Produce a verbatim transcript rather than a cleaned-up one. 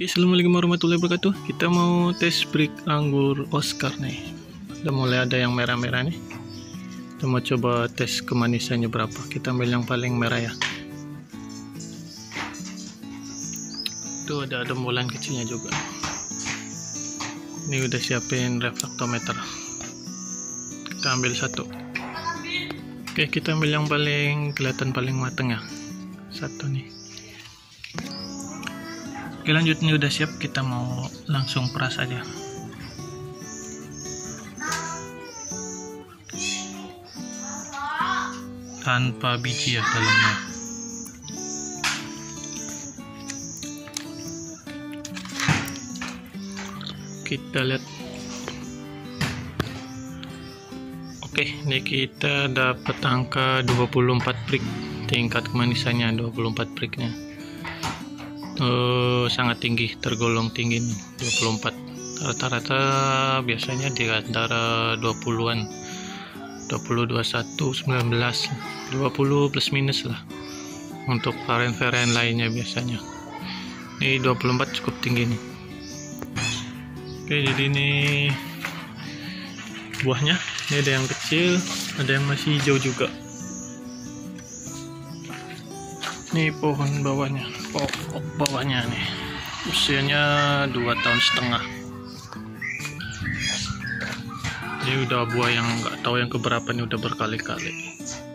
Oke, assalamualaikum warahmatullahi wabarakatuh. Kita mau tes break anggur Oscar nih. Udah mulai ada yang merah-merah nih. Kita mau coba tes kemanisannya berapa. Kita ambil yang paling merah ya. Tuh ada ada rembulan kecilnya juga. Ini udah siapin refraktometer. Kita ambil satu. Oke, kita ambil yang paling kelihatan paling mateng ya. Satu nih. Oke, lanjut, ini udah siap, kita mau langsung peras aja. Tanpa biji ya dalamnya. Kita lihat. Oke, ini kita dapat angka dua puluh empat prik. Tingkat kemanisannya dua puluh empat priknya. Uh, sangat tinggi, tergolong tinggi nih, dua puluh empat. Rata-rata biasanya di antara dua puluhan, dua puluh, dua puluh satu, sembilan belas, dua puluh plus minus lah untuk varian-varian lainnya biasanya. Ini dua puluh empat cukup tinggi nih. Oke, jadi ini buahnya, ini ada yang kecil, ada yang masih hijau juga. Ini pohon bawahnya, pokok bawahnya nih, usianya dua tahun setengah. Ini udah buah yang nggak tahu yang keberapa nih, udah berkali-kali.